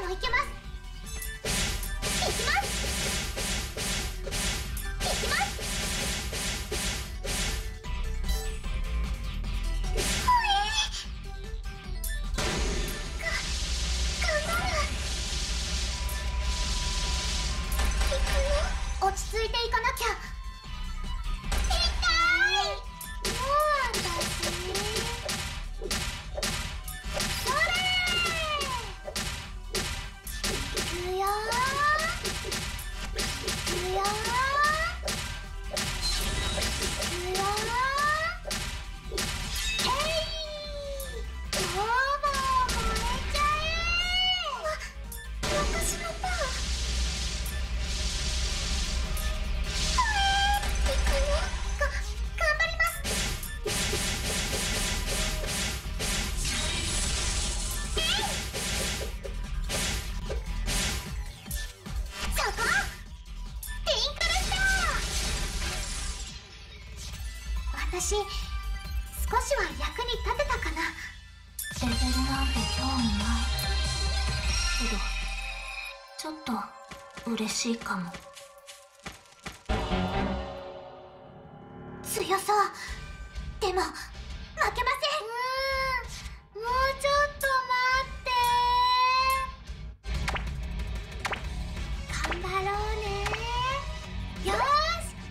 いけます。いきます。いきます。ほえ頑張る。いくよ。落ち着いていかなきゃ。痛い。もう私それいくよ。いくよ。いくよ。どうも燃えちゃえ。私のパン。いくよ。頑張ります。そこティンクルスター。私少しは役に立てたかな。 レベルなんて興味ないけど、ちょっと嬉しいかも。 強そう。でも負けません。もうちょっと待って。頑張ろうね。よーしいけ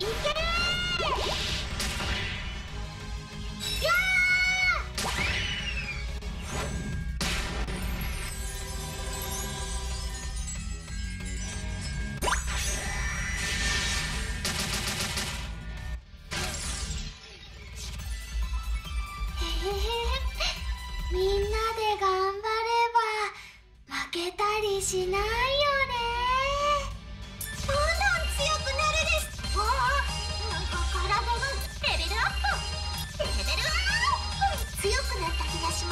ー。やみんなで頑張れば負けたりしないよね。どんどん強くなるです。わあ、なんか体がレベルアップ。レベルアップ。強くなった気がします。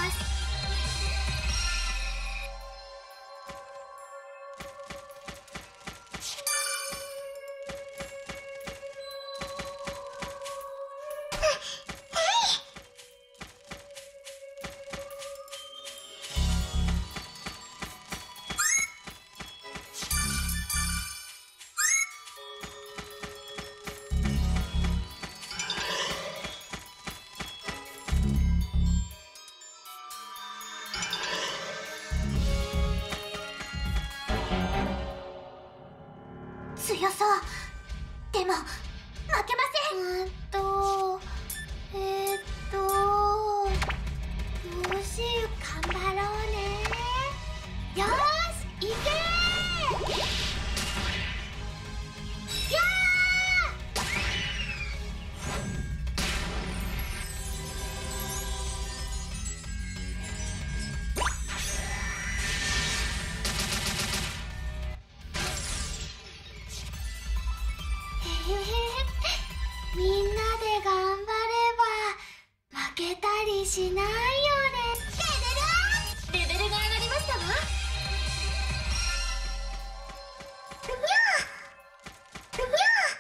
強そう。でも負けません。どうしよう。頑張ろうね。よーしいけー。やみんなで頑張れば負けたりしないよね。レベルが上がりましたわ。うにゃうにゃ。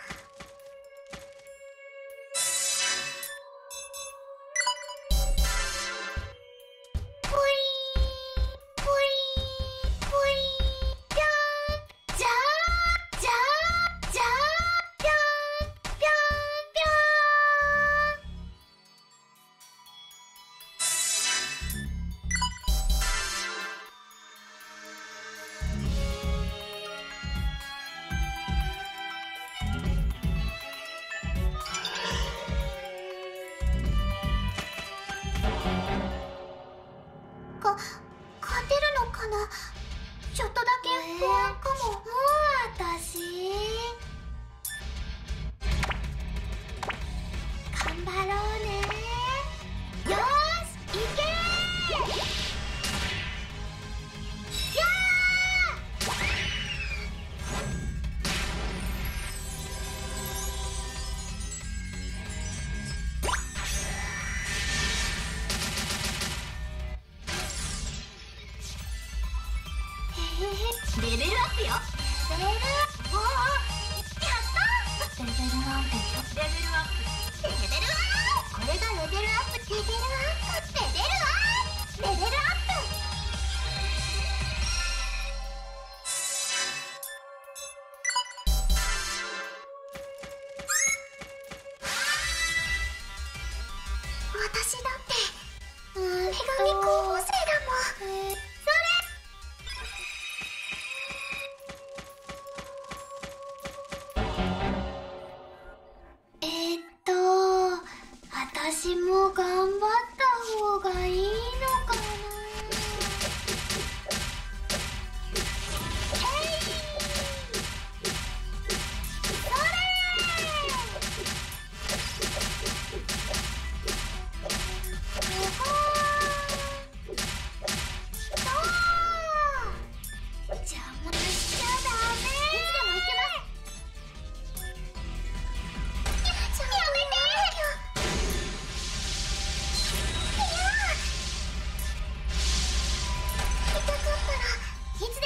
ぽいぽいぽいぴょんじゃーじゃーじゃーぴょんぴょんぴょん。勝てるのかな。ちょっとだけ不安かも。もう私頑張ろうね。よーしいけー。やレベルアップよ。レベルアップ。おお、やったー。レベルなんてレベルアップ。レベルアップ。これがレベルアップ。レベルアップ。レベルアップ。レベルアップ。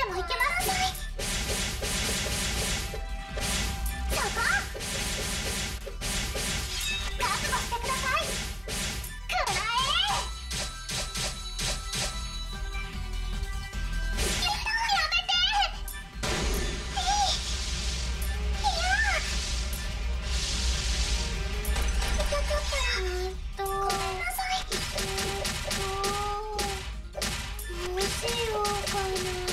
もいけます。そこ覚悟してください。くらえ。やめて。いや痛かったらごめんなさい。どうしようかな。